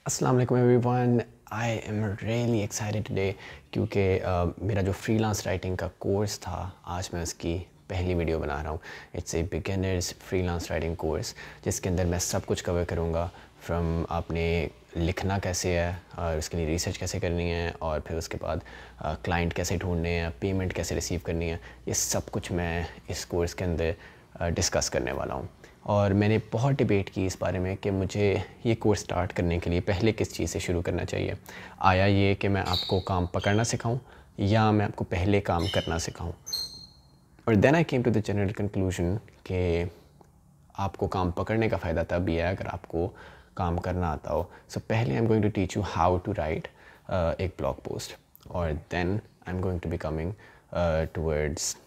अस्सलाम वालेकुम everyone. I am really excited today क्योंकि मेरा जो फ्रीलांस राइटिंग का कोर्स था, आज मैं उसकी पहली वीडियो बना रहा हूँ। It's a beginners freelance writing course जिसके अंदर मैं सब कुछ कवर करूँगा। फ्रॉम आपने लिखना कैसे है और उसके लिए रिसर्च कैसे करनी है, और फिर उसके बाद क्लाइंट कैसे ढूंढने हैं, पेमेंट कैसे रिसीव करनी है, ये सब कुछ मैं इस कोर्स के अंदर डिस्कस करने वाला हूँ। और मैंने बहुत डिबेट की इस बारे में कि मुझे ये कोर्स स्टार्ट करने के लिए पहले किस चीज़ से शुरू करना चाहिए। आया ये कि मैं आपको काम पकड़ना सिखाऊं या मैं आपको पहले काम करना सिखाऊं। और then I came to the general conclusion कि आपको काम पकड़ने का फ़ायदा तब भी है अगर आपको काम करना आता हो। सो पहले I am going to teach you how to write एक ब्लॉग पोस्ट, और then I am going to be coming towards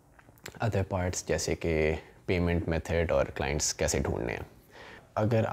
other parts जैसे कि पेमेंट मेथड और क्लाइंट्स कैसे ढूंढने हैं। अगर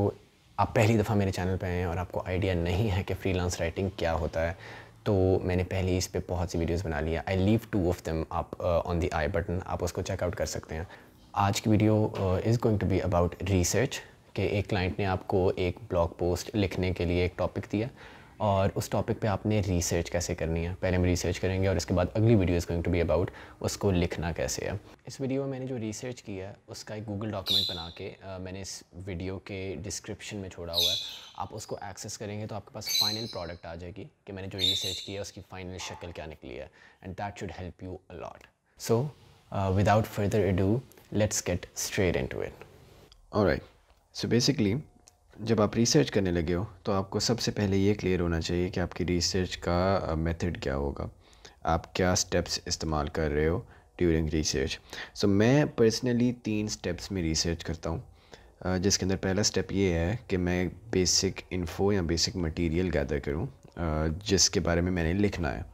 आप पहली दफ़ा मेरे चैनल पे हैं और आपको आइडिया नहीं है कि फ्रीलांस राइटिंग क्या होता है, तो मैंने पहले ही इस पे बहुत सी वीडियोस बना लिया। आई लीव 2 ऑफ देम आप ऑन द आई बटन, आप उसको चेकआउट कर सकते हैं। आज की video is going to be about research कि एक क्लाइंट ने आपको एक ब्लॉग पोस्ट लिखने के लिए एक टॉपिक दिया और उस टॉपिक पे आपने रिसर्च कैसे करनी है। पहले हम रिसर्च करेंगे और इसके बाद अगली video is going to be about उसको लिखना कैसे है। इस वीडियो में मैंने जो रिसर्च किया है उसका एक गूगल डॉक्यूमेंट बना के मैंने इस वीडियो के डिस्क्रिप्शन में छोड़ा हुआ है। आप उसको एक्सेस करेंगे तो आपके पास फाइनल प्रोडक्ट आ जाएगी कि मैंने जो रिसर्च किया है उसकी फ़ाइनल शक्ल क्या निकली है, and that should help you a lot. So without further ado, let's get straight into it. Alright, so basically जब आप रिसर्च करने लगे हो तो आपको सबसे पहले ये क्लियर होना चाहिए कि आपकी रिसर्च का मेथड क्या होगा, आप क्या स्टेप्स इस्तेमाल कर रहे हो ड्यूरिंग रिसर्च। सो मैं पर्सनली 3 स्टेप्स में रिसर्च करता हूँ, जिसके अंदर पहला स्टेप ये है कि मैं बेसिक इन्फो या बेसिक मटेरियल गैदर करूँ जिसके बारे में मैंने लिखना है।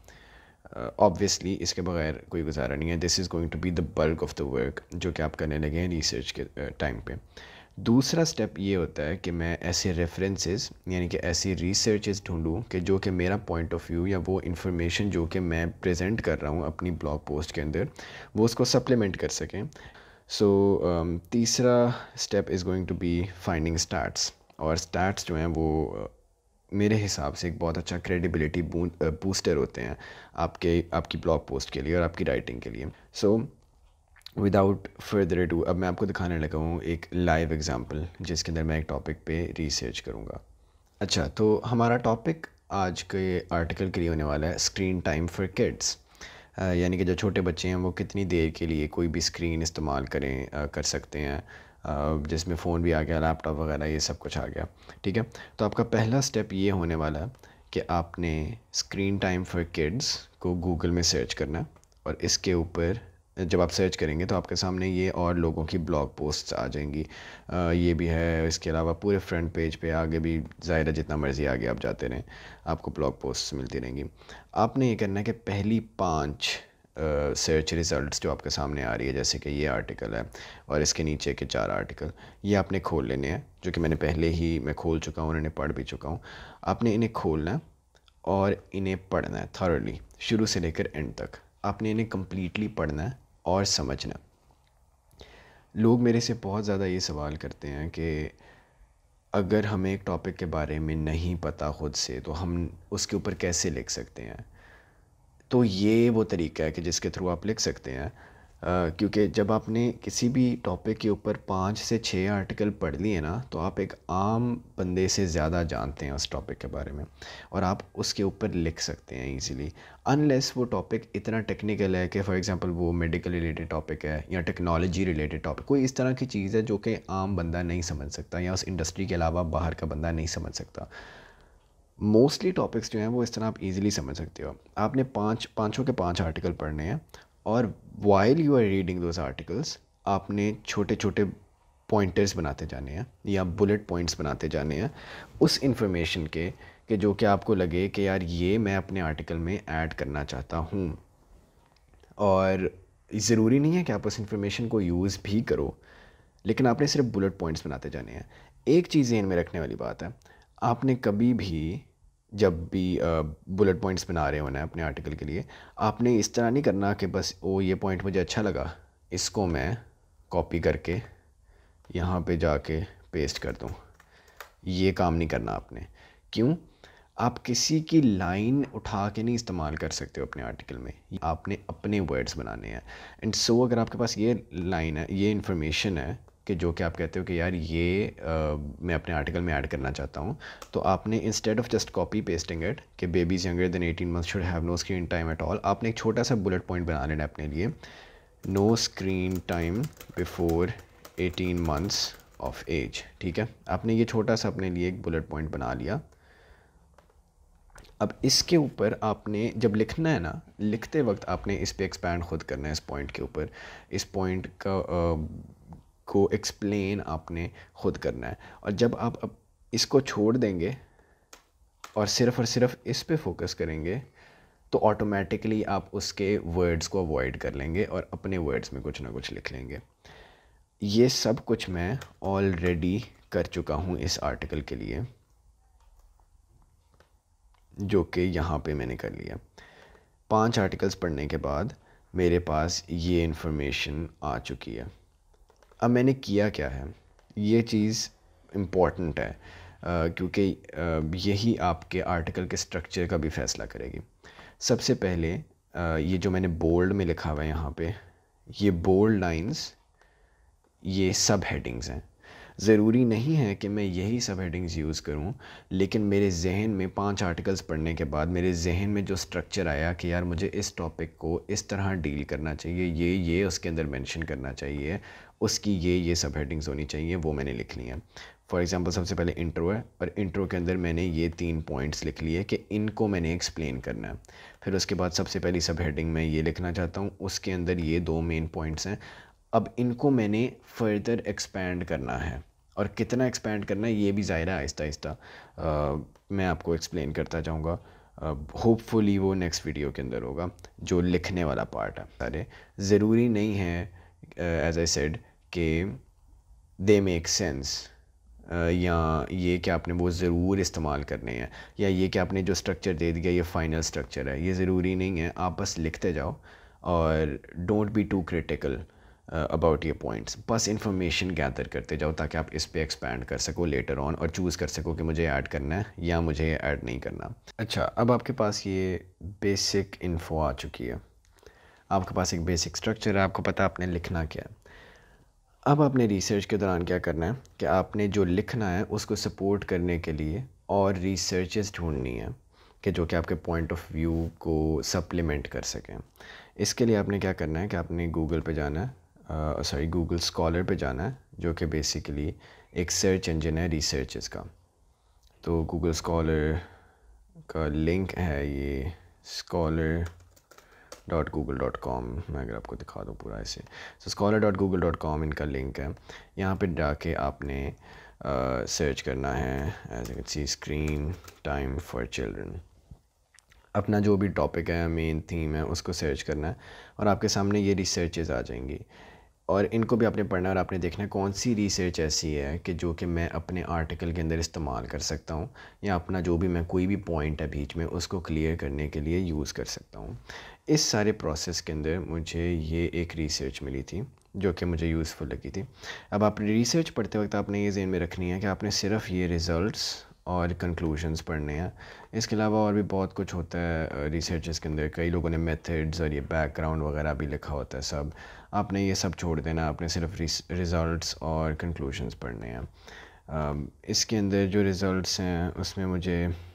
ऑब्वियसली इसके बगैर कोई गुजारा नहीं है। This is going to be the bulk of the work जो कि आप करने लगे हैं रिसर्च के टाइम पे। दूसरा स्टेप ये होता है कि मैं ऐसे रेफरेंसेस यानी कि ऐसी रिसर्चेस ढूंढूं कि जो कि मेरा पॉइंट ऑफ व्यू या वो इन्फॉर्मेशन जो कि मैं प्रेजेंट कर रहा हूँ अपनी ब्लॉग पोस्ट के अंदर, वो उसको सप्लीमेंट कर सकें। सो तीसरा step is going to be finding stats, और स्टैट्स जो हैं वो मेरे हिसाब से एक बहुत अच्छा क्रेडिबिलिटी बूस्टर होते हैं आपकी ब्लॉग पोस्ट के लिए और आपकी राइटिंग के लिए। सो विदाउट फर्दर अडू अब मैं आपको दिखाने लगा हूँ एक लाइव एग्जांपल जिसके अंदर मैं एक टॉपिक पे रिसर्च करूँगा। अच्छा, तो हमारा टॉपिक आज के आर्टिकल के लिए होने वाला है स्क्रीन टाइम फॉर किड्स, यानी कि जो छोटे बच्चे हैं वो कितनी देर के लिए कोई भी स्क्रीन इस्तेमाल कर सकते हैं, जिसमें फ़ोन भी आ गया, लैपटॉप वगैरह ये सब कुछ आ गया। ठीक है, तो आपका पहला स्टेप ये होने वाला है कि आपने स्क्रीन टाइम फॉर किड्स को गूगल में सर्च करना है, और इसके ऊपर जब आप सर्च करेंगे तो आपके सामने ये और लोगों की ब्लॉग पोस्ट्स आ जाएंगी। ये भी है, इसके अलावा पूरे फ्रंट पेज पे आगे भी ज़ाहिर है जितना मर्ज़ी आगे आप जाते रहें आपको ब्लॉग पोस्ट्स मिलती रहेंगी। आपने ये करना है कि पहली 5 सर्च रिज़ल्ट्स जो आपके सामने आ रही है, जैसे कि ये आर्टिकल है और इसके नीचे के 4 आर्टिकल, ये आपने खोल लेने हैं, जो कि मैंने पहले ही मैं खोल चुका हूँ और इन्हें पढ़ भी चुका हूँ। आपने इन्हें खोलना है और इन्हें पढ़ना है थॉरली, शुरू से लेकर एंड तक आपने इन्हें कम्प्लीटली पढ़ना है और समझना। लोग मेरे से बहुत ज़्यादा ये सवाल करते हैं कि अगर हमें एक टॉपिक के बारे में नहीं पता ख़ुद से तो हम उसके ऊपर कैसे लिख सकते हैं। तो ये वो तरीका है कि जिसके थ्रू आप लिख सकते हैं, क्योंकि जब आपने किसी भी टॉपिक के ऊपर 5 से 6 आर्टिकल पढ़ लिए ना, तो आप एक आम बंदे से ज़्यादा जानते हैं उस टॉपिक के बारे में और आप उसके ऊपर लिख सकते हैं ईज़िली, अनलेस वो टॉपिक इतना टेक्निकल है कि फॉर एग्जांपल वो मेडिकल रिलेटेड टॉपिक है या टेक्नोलॉजी रिलेटेड टॉपिक, कोई इस तरह की चीज़ है जो कि आम बंदा नहीं समझ सकता या उस इंडस्ट्री के अलावा बाहर का बंदा नहीं समझ सकता। मोस्टली टॉपिक्स जो हैं वो इस तरह आप इजीली समझ सकते हो। आपने पाँचों के 5 आर्टिकल पढ़ने हैं, और while you are reading those articles आपने छोटे छोटे पॉइंटर्स बनाते जाने हैं या बुलेट पॉइंट्स बनाते जाने हैं उस इंफॉर्मेशन के कि जो कि आपको लगे कि यार ये मैं अपने आर्टिकल में ऐड करना चाहता हूँ। और ज़रूरी नहीं है कि आप उस इंफॉर्मेशन को यूज़ भी करो, लेकिन आपने सिर्फ बुलेट पॉइंट्स बनाते जाने हैं। एक चीज़ ध्यान में रखने वाली बात है, आपने कभी भी जब भी बुलेट पॉइंट्स बना रहे होना है अपने आर्टिकल के लिए, आपने इस तरह नहीं करना कि बस ओ ये पॉइंट मुझे अच्छा लगा, इसको मैं कॉपी करके यहाँ पे जाके पेस्ट कर दूँ। ये काम नहीं करना आपने। क्यों? आप किसी की लाइन उठा के नहीं इस्तेमाल कर सकते हो अपने आर्टिकल में, आपने अपने वर्ड्स बनाने हैं। एंड सो अगर आपके पास ये लाइन है, ये इन्फॉर्मेशन है कि जो कि आप कहते हो कि यार ये मैं अपने आर्टिकल में ऐड करना चाहता हूँ, तो आपने instead of just copy pasting it कि babies younger than 18 months should have no screen time at all, आपने एक छोटा सा बुलेट पॉइंट बना लेना अपने लिए, no screen time before 18 months of age. ठीक है, आपने ये छोटा सा अपने लिए एक बुलेट पॉइंट बना लिया। अब इसके ऊपर आपने जब लिखना है ना, लिखते वक्त आपने इस पे एक्सपैंड खुद करना है, इस पॉइंट के ऊपर, इस पॉइंट का को एक्सप्लेन आपने खुद करना है। और जब आप अब इसको छोड़ देंगे और सिर्फ इस पे फोकस करेंगे, तो ऑटोमेटिकली आप उसके वर्ड्स को अवॉइड कर लेंगे और अपने वर्ड्स में कुछ ना कुछ लिख लेंगे। ये सब कुछ मैं ऑलरेडी कर चुका हूँ इस आर्टिकल के लिए, जो कि यहाँ पे मैंने कर लिया। 5 आर्टिकल्स पढ़ने के बाद मेरे पास ये इन्फॉर्मेशन आ चुकी है। अब मैंने किया क्या है, ये चीज़ इम्पॉर्टेंट है क्योंकि यही आपके आर्टिकल के स्ट्रक्चर का भी फ़ैसला करेगी। सबसे पहले ये जो मैंने बोल्ड में लिखा हुआ है यहाँ पे, ये बोल्ड लाइंस, ये सब हेडिंग्स हैं। ज़रूरी नहीं है कि मैं यही सब हेडिंग्स यूज़ करूं, लेकिन मेरे जहन में 5 आर्टिकल्स पढ़ने के बाद मेरे जहन में जो स्ट्रक्चर आया कि यार मुझे इस टॉपिक को इस तरह डील करना चाहिए, ये उसके अंदर मेंशन करना चाहिए, उसकी ये सब हेडिंग्स होनी चाहिए, वो मैंने लिख ली हैं। फॉर एग्ज़ाम्पल सबसे पहले इंट्रो है, और इंट्रो के अंदर मैंने ये 3 पॉइंट्स लिख लिए कि इनको मैंने एक्सप्लेन करना है। फिर उसके बाद सबसे पहली सब हेडिंग मैं ये लिखना चाहता हूँ, उसके अंदर ये 2 मेन पॉइंट्स हैं। अब इनको मैंने फर्दर एक्सपैंड करना है, और कितना एक्सपैंड करना है ये भी ज़ाहिर है आहिस्ता आहिस्ता मैं आपको एक्सप्लेन करता जाऊँगा। होपफुली वो नेक्स्ट वीडियो के अंदर होगा जो लिखने वाला पार्ट है। सारे ज़रूरी नहीं है एज आई सेड कि दे मेक सेंस, या ये कि आपने वो ज़रूर इस्तेमाल करने हैं, या ये कि आपने जो स्ट्रक्चर दे दिया ये फ़ाइनल स्ट्रक्चर है, ये ज़रूरी नहीं है। आप बस लिखते जाओ और don't be too critical about ये पॉइंट्स, बस इंफॉर्मेशन गैदर करते जाओ ताकि आप इस पे एक्सपैंड कर सको लेटर ऑन और चूज़ कर सको कि मुझे ऐड करना है या मुझे ऐड नहीं करना। अच्छा, अब आपके पास ये बेसिक इन्फो आ चुकी है, आपके पास एक बेसिक स्ट्रक्चर है, आपको पता आपने लिखना क्या है। अब आपने रिसर्च के दौरान क्या करना है कि आपने जो लिखना है उसको सपोर्ट करने के लिए और रिसर्चेस ढूंढनी है कि जो कि आपके पॉइंट ऑफ व्यू को सप्लीमेंट कर सकें। इसके लिए आपने क्या करना है कि आपने गूगल पे जाना है, गूगल स्कॉलर पे जाना है, जो कि बेसिकली एक सर्च इंजन है रिसर्चेस का। तो गूगल स्कॉलर का लिंक है ये scholar.google.com, मैं अगर आपको दिखा दूँ पूरा ऐसे, तो scholar.google.com इनका लिंक है। यहाँ पे जाके आपने सर्च करना है as you see screen time for children, अपना जो भी टॉपिक है, मेन थीम है, उसको सर्च करना है और आपके सामने ये रिसर्चेस आ जाएंगी। और इनको भी आपने पढ़ना है और आपने देखना है कौन सी रिसर्च ऐसी है कि जो कि मैं अपने आर्टिकल के अंदर इस्तेमाल कर सकता हूँ, या अपना जो भी मैं कोई भी पॉइंट है बीच में उसको क्लियर करने के लिए यूज़ कर सकता हूँ। इस सारे प्रोसेस के अंदर मुझे ये एक रिसर्च मिली थी जो कि मुझे यूज़फुल लगी थी। अब आप रिसर्च पढ़ते वक्त आपने ये ज़हन में रखनी है कि आपने सिर्फ ये रिज़ल्ट्स और कंक्लूजन्स पढ़ने हैं। इसके अलावा और भी बहुत कुछ होता है रिसर्चेस के अंदर, कई लोगों ने मेथड्स और ये बैकग्राउंड वगैरह भी लिखा होता है सब, आपने ये सब छोड़ देना, आपने सिर्फ रिज़ल्ट्स और कंक्लूजन्स पढ़ने हैं। इसके अंदर जो रिज़ल्ट्स हैं उसमें मुझे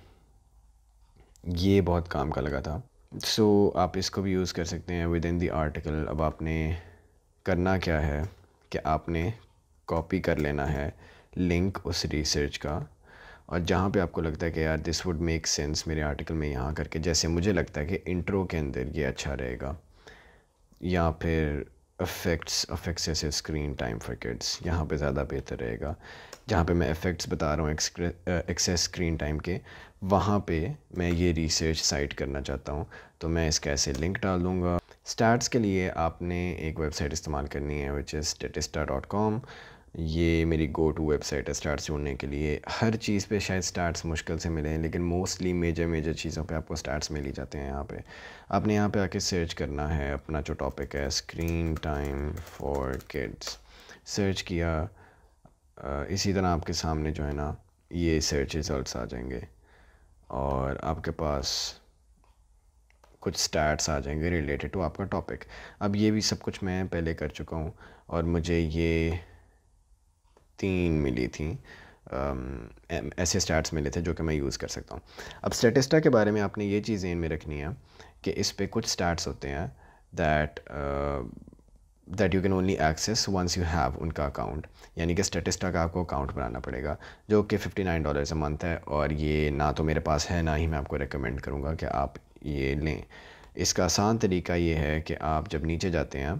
ये बहुत काम का लगा था, सो आप इसको भी यूज़ कर सकते हैं विद इन द आर्टिकल। अब आपने करना क्या है कि आपने कॉपी कर लेना है लिंक उस रिसर्च का, और जहाँ पे आपको लगता है कि यार दिस वुड मेक सेंस मेरे आर्टिकल में यहाँ करके, जैसे मुझे लगता है कि इंट्रो के अंदर ये अच्छा रहेगा, या फिर अफेक्ट्स जैसे स्क्रीन टाइम फॉर किड्स, यहाँ पे ज़्यादा बेहतर रहेगा। जहाँ पे मैं इफ़ेक्ट्स बता रहा हूँ एक्सेस स्क्रीन टाइम के, वहाँ पे मैं ये रिसर्च साइट करना चाहता हूँ, तो मैं इसका ऐसे लिंक डाल दूँगा। स्टार्ट्स के लिए आपने एक वेबसाइट इस्तेमाल करनी है विच इज़ statista.com। ये मेरी गो टू वेबसाइट है स्टार्ट्स ढूंढने के लिए। हर चीज़ पे शायद स्टार्ट्स मुश्किल से मिले हैं, लेकिन मोस्टली मेजर चीज़ों पे आपको स्टार्ट्स मिल ही जाते हैं। यहाँ पे आपने यहाँ पे आके सर्च करना है अपना जो टॉपिक है, screen time for kids. Search किया, इसी तरह आपके सामने जो है ना ये सर्च रिज़ल्ट्स आ जाएंगे और आपके पास कुछ स्टैट्स आ जाएंगे रिलेटेड टू आपका टॉपिक। अब ये भी सब कुछ मैं पहले कर चुका हूँ और मुझे ये 3 मिली थी, ऐसे स्टैट्स मिले थे जो कि मैं यूज़ कर सकता हूँ। अब स्टैटिस्टा के बारे में आपने ये चीज़ ध्यान में रखनी है कि इस पे कुछ स्टैट्स होते हैं that you can only access once you have उनका अकाउंट, यानी कि स्टैटिस्टा का आपको अकाउंट बनाना पड़ेगा जो कि $59 अ मंथ है, और ये ना तो मेरे पास है, ना ही मैं आपको रेकमेंड करूँगा कि आप ये लें। इसका आसान तरीका ये है कि आप जब नीचे जाते हैं,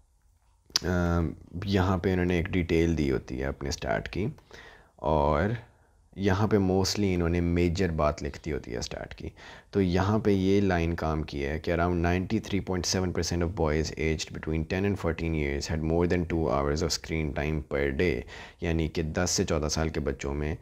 यहाँ पे इन्होंने एक डिटेल दी होती है अपने स्टार्ट की, और यहाँ पे मोस्टली इन्होंने मेजर बात लिख दी होती है स्टार्ट की। तो यहाँ पे ये लाइन काम की है कि around 93.7% of boys aged between 10 and 14 years had more than 2 hours of screen time per day, यानी कि 10 से 14 साल के बच्चों में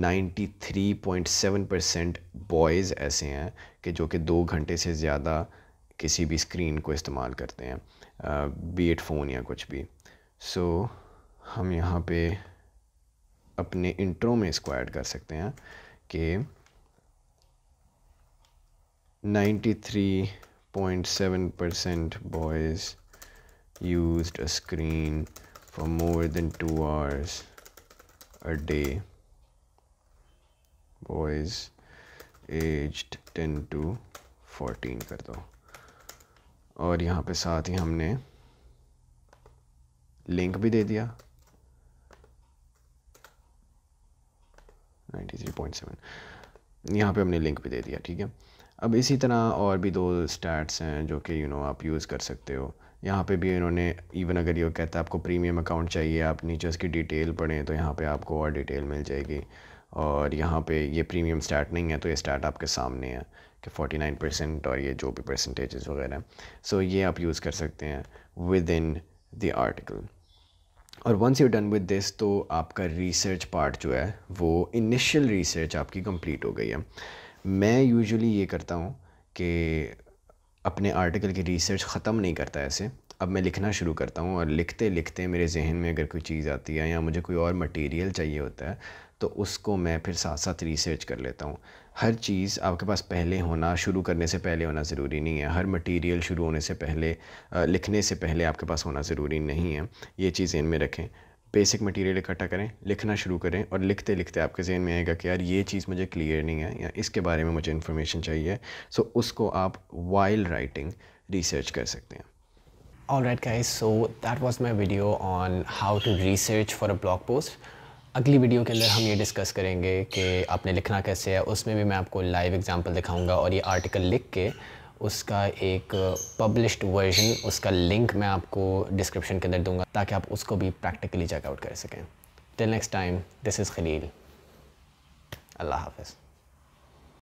93.7% बॉयज़ ऐसे हैं कि जो कि 2 घंटे से ज़्यादा किसी भी स्क्रीन को इस्तेमाल करते हैं, बी इट फ़ोन या कुछ भी। सो हम यहाँ पे अपने इंट्रो में इसको ऐड कर सकते हैं कि 93.7% boys used a screen for more than 2 hours a day, boys aged 10 to 14 कर दो, और यहाँ पे साथ ही हमने लिंक भी दे दिया 93.7, यहाँ पे हमने लिंक भी दे दिया। ठीक है, अब इसी तरह और भी 2 स्टैट्स हैं जो कि आप यूज़ कर सकते हो। यहाँ पे भी इन्होंने इवन अगर ये कहता है आपको प्रीमियम अकाउंट चाहिए, आप नीचे उसकी डिटेल पढ़ें तो यहाँ पे आपको और डिटेल मिल जाएगी, और यहाँ पे ये प्रीमियम स्टैट नहीं है तो ये स्टैट आपके सामने है कि 49% और ये जो भी परसेंटेजेस वगैरह। सो ये आप यूज़ कर सकते हैं विद इन द आर्टिकल। और once you done with this तो आपका रिसर्च पार्ट जो है वो इनिशियल रिसर्च आपकी कंप्लीट हो गई है। मैं यूजुअली ये करता हूँ कि अपने आर्टिकल की रिसर्च ख़त्म नहीं करता ऐसे, अब मैं लिखना शुरू करता हूँ, और लिखते लिखते मेरे जहन में अगर कोई चीज़ आती है या मुझे कोई और मटेरियल चाहिए होता है तो उसको मैं फिर साथ साथ रिसर्च कर लेता हूँ। हर चीज़ आपके पास पहले होना, शुरू करने से पहले होना ज़रूरी नहीं है। हर मटेरियल शुरू होने से पहले, लिखने से पहले आपके पास होना ज़रूरी नहीं है। ये चीज़ ज़हन में रखें। बेसिक मटेरियल इकट्ठा करें, लिखना शुरू करें, और लिखते लिखते आपके जहन में आएगा कि यार ये चीज़ मुझे क्लियर नहीं है या इसके बारे में मुझे इन्फॉर्मेशन चाहिए। सो उसको आप वाइल राइटिंग रिसर्च कर सकते हैं। Alright guys, so that was my video on how to research for a blog post. अगली वीडियो के अंदर हम ये डिस्कस करेंगे कि आपने लिखना कैसे है, उसमें भी मैं आपको लाइव एग्जांपल दिखाऊंगा, और ये आर्टिकल लिख के उसका एक पब्लिश्ड वर्जन, उसका लिंक मैं आपको डिस्क्रिप्शन के अंदर दूंगा ताकि आप उसको भी प्रैक्टिकली चेकआउट कर सकें। Till next time, this is Khalil. अल्लाह हाफ़िज़।